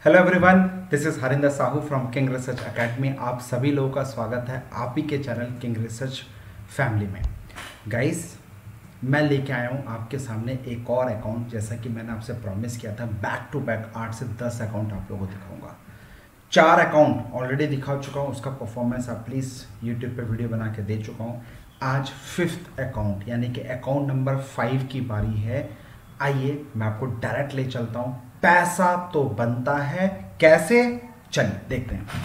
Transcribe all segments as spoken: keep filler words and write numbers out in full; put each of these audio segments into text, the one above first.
Hello everyone, this is Harinder Sahu from King Research Academy. आप सभी लोगों का स्वागत है आप ही के चैनल किंग रिसर्च फैमिली में। गाइस, मैं लेके आया हूँ आपके सामने एक और अकाउंट। जैसा कि मैंने आपसे प्रॉमिस किया था, बैक टू बैक आठ से दस अकाउंट आप लोगों को दिखाऊंगा। चार अकाउंट ऑलरेडी दिखा चुका हूँ, उसका परफॉर्मेंस आप प्लीज़ यूट्यूब पे वीडियो बना के दे चुका हूँ। आज फिफ्थ अकाउंट यानी कि अकाउंट नंबर फाइव की बारी है। आइए मैं आपको डायरेक्ट ले चलता हूँ। पैसा तो बनता है, कैसे? चलिए देखते हैं।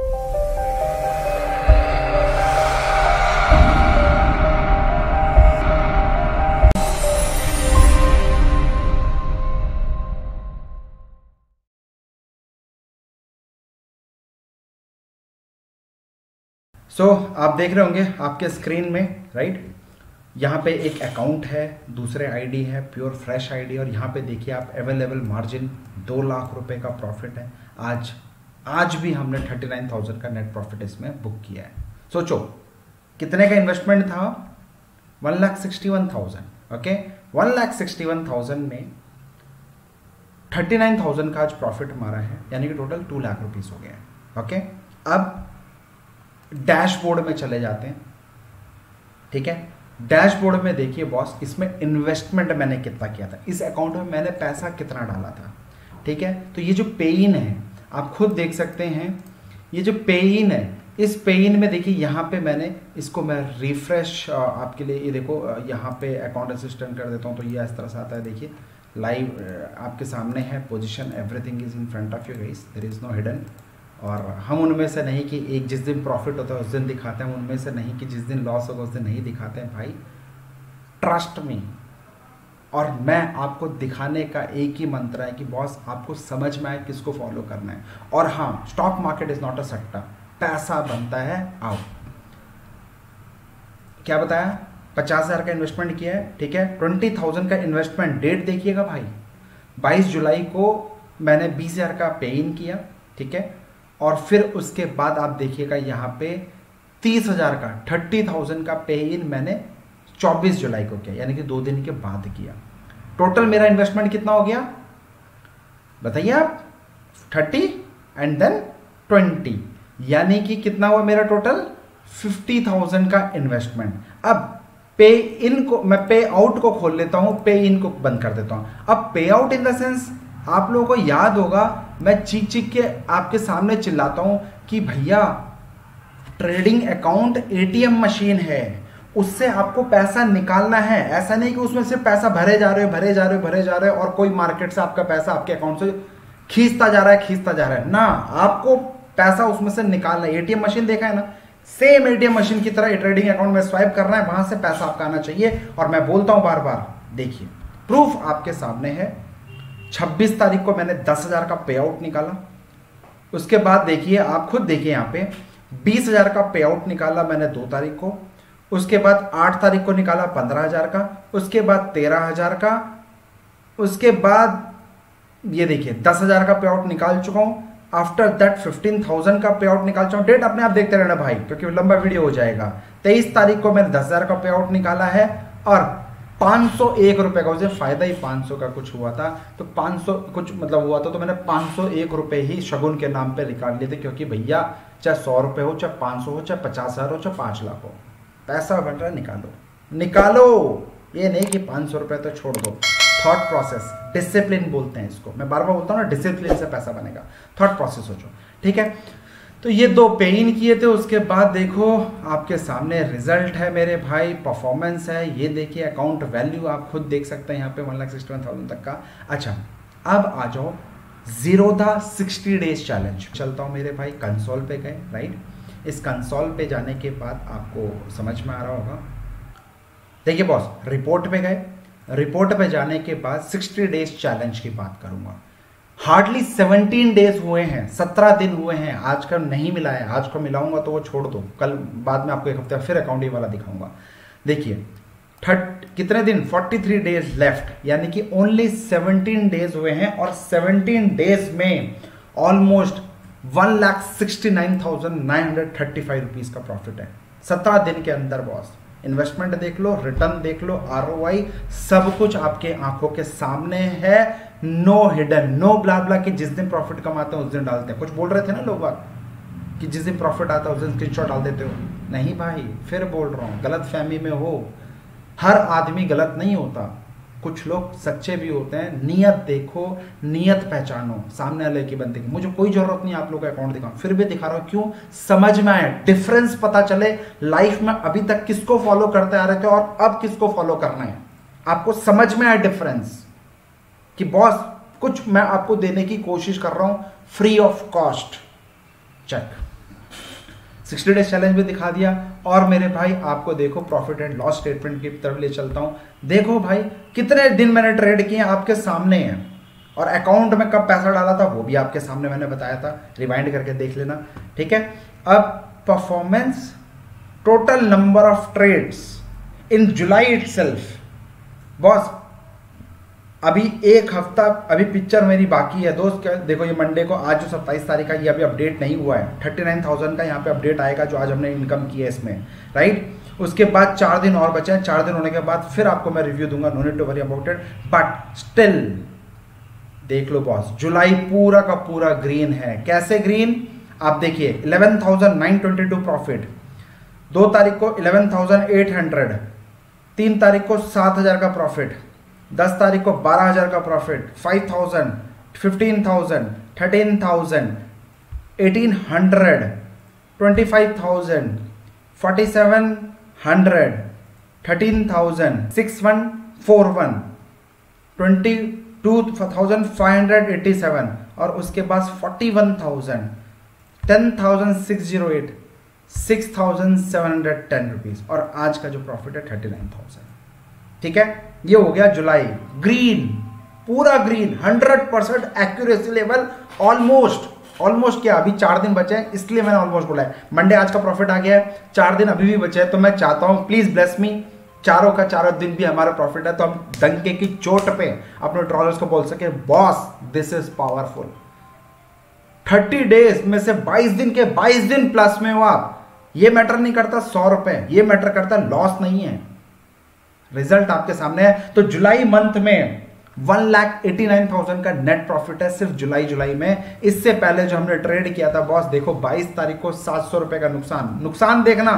सो so, आप देख रहे होंगे आपके स्क्रीन में, राइट? यहाँ पे एक अकाउंट है, दूसरे आईडी है प्योर फ्रेश आईडी, और यहाँ पे देखिए आप अवेलेबल मार्जिन दो लाख रुपए का प्रॉफिट है। आज आज भी हमने थर्टी नाइन थाउजेंड का नेट प्रॉफिट इसमें बुक किया है। सोचो कितने का इन्वेस्टमेंट था? One lakh sixty one thousand. Okay, one lakh sixty one thousand में थर्टी नाइन थाउजेंड का आज प्रॉफिट हमारा है, यानी कि टोटल टू लाख रुपीज हो गया है। ओके, अब डैशबोर्ड में चले जाते हैं। ठीक है, डैशबोर्ड में देखिए बॉस, इसमें इन्वेस्टमेंट मैंने कितना किया था, इस अकाउंट में मैंने पैसा कितना डाला था। ठीक है, तो ये जो पे इन है आप खुद देख सकते हैं। ये जो पे इन है, इस पे इन में देखिए यहाँ पे मैंने इसको मैं रिफ्रेश आपके लिए, ये देखो यहाँ पे अकाउंट असिस्टेंट कर देता हूँ तो ये इस तरह से आता है। देखिए लाइव आपके सामने है, position everything is in front of you guys, there is no hidden. और हम उनमें से नहीं कि एक जिस दिन प्रॉफिट होता है उस दिन दिखाते हैं, उनमें से नहीं कि जिस दिन लॉस होगा उस दिन नहीं दिखाते हैं। भाई ट्रस्ट मी, और मैं आपको दिखाने का एक ही मंत्र है कि बॉस आपको समझ में आए किसको फॉलो करना है। और हाँ, stock market is not a सट्टा, पैसा बनता है। आओ, क्या बताया? पचास हजार का इन्वेस्टमेंट किया है। ठीक है, ट्वेंटी थाउजेंड का इन्वेस्टमेंट। डेट देखिएगा भाई, बाईस जुलाई को मैंने बीस हजार का पे इन किया। ठीक है, और फिर उसके बाद आप देखिएगा यहाँ पे तीस हजार का, थर्टी थाउजेंड का पे इन मैंने चौबीस जुलाई को किया, यानी कि दो दिन के बाद किया। टोटल मेरा इन्वेस्टमेंट कितना हो गया बताइए आप? थर्टी एंड देन ट्वेंटी, यानी कि कितना हुआ मेरा टोटल? फिफ्टी थाउजेंड का इन्वेस्टमेंट। अब पे इन को मैं पे आउट को खोल लेता हूं, पे इन को बंद कर देता हूं। अब पे आउट इन द सेंस, आप लोगों को याद होगा मैं चीख चीख के आपके सामने चिल्लाता हूं कि भैया ट्रेडिंग अकाउंट एटीएम मशीन है, उससे आपको पैसा निकालना है। ऐसा नहीं कि उसमें सिर्फ पैसा भरे जा रहे हो भरे जा रहे हो भरे जा रहे हो और कोई मार्केट से आपका पैसा आपके अकाउंट से खींचता जा रहा है खींचता जा रहा है ना, आपको पैसा उसमें से निकालना है। एटीएम मशीन देखा है ना, सेम एटीएम मशीन की तरह ट्रेडिंग अकाउंट में स्वाइप करना है, वहां से पैसा आपका आना चाहिए। और मैं बोलता हूं बार बार, देखिए प्रूफ आपके सामने है। छब्बीस तारीख को मैंने दस हजार का पे आउट निकाला। उसके बाद देखिए, आप खुद देखिए यहाँ पे बीस हजार का पे आउट निकाला मैंने दो तारीख को। उसके बाद आठ तारीख को निकाला पंद्रह हजार का। उसके बाद तेरह हजार का। उसके बाद ये देखिए दस हजार का पे आउट निकाल चुका हूं। आफ्टर दैट फिफ्टीन थाउजेंड का पे आउट निकाल चुका हूं। डेट अपने आप देखते रहना भाई, क्योंकि लंबा वीडियो हो जाएगा। तेईस तारीख को मैंने दस हजार का पे आउट निकाला है, और पाँच सौ एक रुपए का, मुझे फायदा ही पाँच सौ का कुछ हुआ था, तो पाँच सौ कुछ मतलब हुआ था, तो मैंने पाँच सौ एक रुपए ही शगुन के नाम पे निकाल लिए थे। क्योंकि भैया चाहे सौ रुपए हो, चाहे पाँच सौ हो, चाहे पचास हजार हो, चाहे पाँच लाख हो, पैसा बन रहा है, निकालो निकालो। ये नहीं कि पाँच सौ रुपए तो छोड़ दो। थॉट प्रोसेस, डिसिप्लिन बोलते हैं इसको, मैं बार बार बोलता हूँ ना, डिसिप्लिन से पैसा बनेगा। थॉट प्रोसेस सोचो। ठीक है, तो ये दो पे इन किए थे। उसके बाद देखो आपके सामने रिजल्ट है मेरे भाई, परफॉर्मेंस है। ये देखिए अकाउंट वैल्यू आप खुद देख सकते हैं यहाँ पे one lakh sixty one thousand तक का। अच्छा, अब आ जाओ zero the sixty days challenge. चलता हूँ मेरे भाई, कंसोल पे गए, राइट? इस कंसोल पे जाने के बाद आपको समझ में आ रहा होगा। देखिए बॉस, रिपोर्ट पे गए, रिपोर्ट पे जाने के बाद सिक्सटी डेज चैलेंज की बात करूंगा। हार्डली सेवनटीन डेज हुए हैं, सत्रह दिन हुए हैं। आज का नहीं मिला है, आज को मिलाऊंगा तो वो छोड़ दो, कल बाद में आपको एक हफ्ते फिर अकाउंट वाला दिखाऊंगा। देखिए थर्ट कितने दिन? फोर्टी थ्री डेज लेफ्ट, यानी कि ओनली सेवनटीन डेज हुए हैं, और सेवनटीन डेज में almost one lakh sixty nine thousand nine hundred thirty five rupees का प्रॉफिट है सत्रह दिन के अंदर बॉस। इन्वेस्टमेंट देख लो, रिटर्न देख लो, आरओआई, सब कुछ आपके आंखों के सामने है। No hidden, no blah blah कि जिस दिन प्रॉफिट कमाते हैं उस दिन डालते हैं। कुछ बोल रहे थे ना लोग बात कि जिस दिन प्रॉफिट आता है उस दिन स्क्रीनशॉट डाल देते हो। नहीं भाई, फिर बोल रहा हूँ, गलत फहमी में हो। हर आदमी गलत नहीं होता, कुछ लोग सच्चे भी होते हैं। नियत देखो, नियत पहचानो सामने वाले की बनती की। मुझे कोई जरूरत नहीं आप लोग का अकाउंट दिखाऊं, फिर भी दिखा रहा हूं, क्यों? समझ में आए, डिफरेंस पता चले लाइफ में अभी तक किसको फॉलो करते आ रहे थे और अब किसको फॉलो करना है। आपको समझ में आए डिफरेंस कि बॉस कुछ मैं आपको देने की कोशिश कर रहा हूं free of cost. Check, sixty days challenge भी दिखा दिया। और मेरे भाई आपको देखो प्रॉफिट एंड लॉस स्टेटमेंट की तरफ ले चलता हूं। देखो भाई कितने दिन मैंने ट्रेड किए आपके सामने हैं, और अकाउंट में कब पैसा डाला था वो भी आपके सामने मैंने बताया था, रिवाइंड करके देख लेना, ठीक है। अब performance, total number of trades in July itself. Boss अभी एक हफ्ता, अभी पिक्चर मेरी बाकी है दोस्त। क्या देखो, ये मंडे को, आज जो सत्ताईस तारीख का, ये अभी अपडेट नहीं हुआ है। थर्टी नाइन थाउजेंड का यहाँ पे अपडेट आएगा जो आज हमने इनकम की है इसमें, राइट। उसके बाद चार दिन और बचे हैं, चार दिन होने के बाद फिर आपको मैं रिव्यू दूंगा, no need to worry about it. But still देख लो बॉस, जुलाई पूरा का पूरा ग्रीन है। कैसे ग्रीन? आप देखिए, eleven thousand nine twenty two profit, दो तारीख को इलेवन थाउजेंड एट हंड्रेड, तीन तारीख को सात हजार का प्रॉफिट, दस तारीख को बारह हजार का profit, five thousand, fifteen thousand, thirteen thousand, eighteen hundred, twenty five thousand, forty seven hundred, thirteen thousand, six one four one, twenty two thousand five hundred eighty seven, और उसके बाद forty one thousand, ten thousand six zero eight, six thousand seven hundred ten rupees, और आज का जो profit है thirty nine thousand. ठीक है, ये हो गया जुलाई ग्रीन, पूरा green, hundred percent accuracy level, almost almost क्या, अभी चार दिन बचे हैं इसलिए मैंने ऑलमोस्ट बोला है। मंडे आज का प्रॉफिट आ गया है, चार दिन अभी भी बचे हैं, तो मैं चाहता हूं प्लीज ब्लेस मी, चारों का चारों दिन भी हमारा प्रॉफिट है, तो हम डंके की चोट पे अपने ट्रॉलर्स को बोल सके boss this is powerful. Thirty days में से बाईस दिन के बाईस दिन प्लस में हो आप। ये मैटर नहीं करता सौ रुपए, ये मैटर करता लॉस नहीं है, रिजल्ट आपके सामने है। तो जुलाई मंथ में one lakh eighty nine thousand का नेट प्रॉफिट है सिर्फ जुलाई जुलाई में। इससे पहले जो हमने ट्रेड किया था बॉस, देखो बाईस तारीख को सात सौ रुपए का नुकसान, नुकसान देखना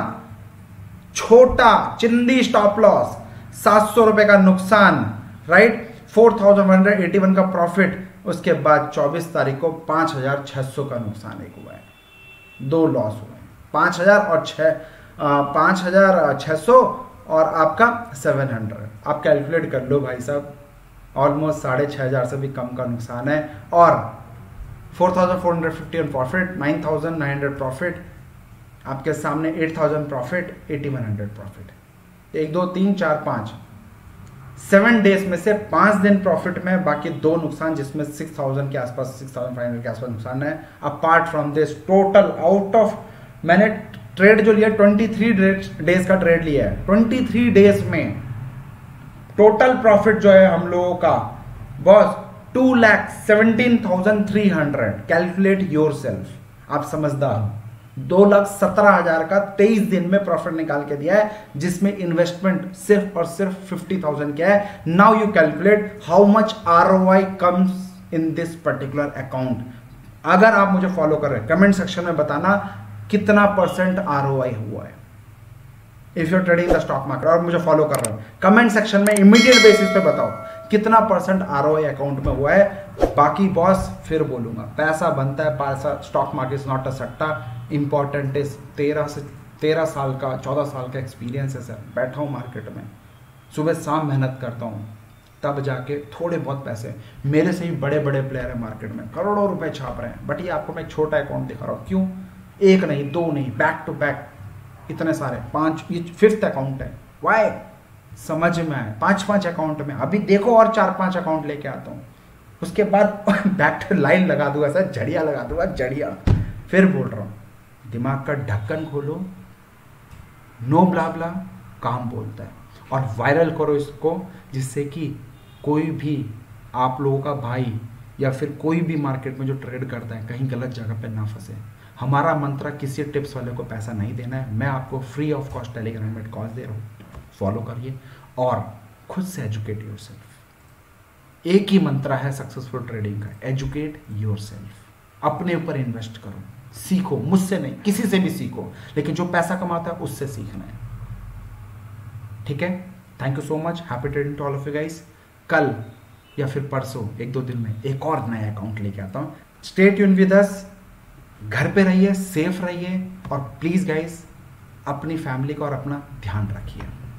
छोटा, चिंदी स्टॉप लॉस, सात सौ रुपए का नुकसान, right, four thousand one hundred eighty one का प्रॉफिट। उसके बाद चौबीस तारीख को पांच हजार छह सौ का नुकसान एक हुआ है, दो लॉस हुए, पांच हजार और छह पांच हजार छह सौ और आपका सेवन हंड्रेड। आप कैलकुलेट कर लो भाई साहब, ऑलमोस्ट साढ़े छह हजार से भी कम का नुकसान है। और four thousand four hundred fifty profit, nine thousand nine hundred profit, आपके सामने eight thousand profit, eighty one hundred profit. एक दो तीन चार पाँच, सेवन डेज में से पाँच दिन प्रॉफिट में, बाकी दो नुकसान, जिसमें सिक्स थाउजेंड के आसपास, सिक्स थाउजेंड फाइव हंड्रेड के आसपास नुकसान है। Apart from this total out of, मैंने ट्रेड जो लिया ट्वेंटी थ्री डेज का ट्रेड लिया है, ट्वेंटी थ्री डेज में टोटल प्रॉफिट जो है हम लोगों का boss two lakh seventeen thousand three hundred. Calculate yourself, आप समझदार। दो लाख सत्रह हजार का तेईस दिन में प्रॉफिट निकाल के दिया है, जिसमें इन्वेस्टमेंट सिर्फ और सिर्फ फिफ्टी थाउजेंड का है। Now you calculate how much ROI comes in this particular account. अगर आप मुझे फॉलो कर रहे हैं, कमेंट सेक्शन में बताना कितना परसेंट आरओआई हुआ है if you are trading the stock market, और मुझे फॉलो कर रहे हो कमेंट सेक्शन में इमीडिएट बेसिस पे बताओ कितना परसेंट आरओआई अकाउंट में हुआ है। बाकी बॉस फिर बोलूंगा, पैसा बनता है, पैसा, stock market is not a सट्टा। इंपॉर्टेंट इज तेरह से तेरह साल का, चौदह साल का एक्सपीरियंस है सर, बैठा हूँ मार्केट में, सुबह शाम मेहनत करता हूँ, तब जाके थोड़े बहुत पैसे। मेरे से ही बड़े बड़े प्लेयर है मार्केट में, करोड़ों रुपए छाप रहे हैं, बट ये आपको मैं एक छोटा अकाउंट दिखा रहा हूँ। क्यों? एक नहीं, दो नहीं, बैक टू बैक इतने सारे, पांच, ये फिफ्थ अकाउंट है। वाई? समझ में आए, पांच पांच अकाउंट में। अभी देखो और चार पांच अकाउंट लेके आता हूँ, उसके बाद बैक टू लाइन लगा दूंगा सर, जड़िया लगा दूंगा, जड़िया। फिर बोल रहा हूँ, दिमाग का ढक्कन खोलो, नो ब्ला ब्ला, काम बोलता है, और वायरल करो इसको, जिससे कि कोई भी आप लोगों का भाई या फिर कोई भी मार्केट में जो ट्रेड करता है कहीं गलत जगह पे ना फंसे। हमारा मंत्र किसी टिप्स वाले को पैसा नहीं देना है। मैं आपको फ्री ऑफ कॉस्ट टेलीग्राम में कॉल दे रहा हूँ, फॉलो करिए और खुद से एजुकेट योरसेल्फ। एक ही मंत्र है सक्सेसफुल ट्रेडिंग का, एजुकेट योरसेल्फ। अपने ऊपर इन्वेस्ट करो, सीखो, मुझसे नहीं किसी से भी सीखो, लेकिन जो पैसा कमाता है उससे सीखना है, ठीक है। Thank you so much, happy trading to all of you guys. कल या फिर परसों एक दो दिन में एक और नया अकाउंट लेके आता हूँ। स्टे ट्यून विद अस, घर पे रहिए, सेफ रहिए और प्लीज गाइस अपनी फैमिली का और अपना ध्यान रखिए।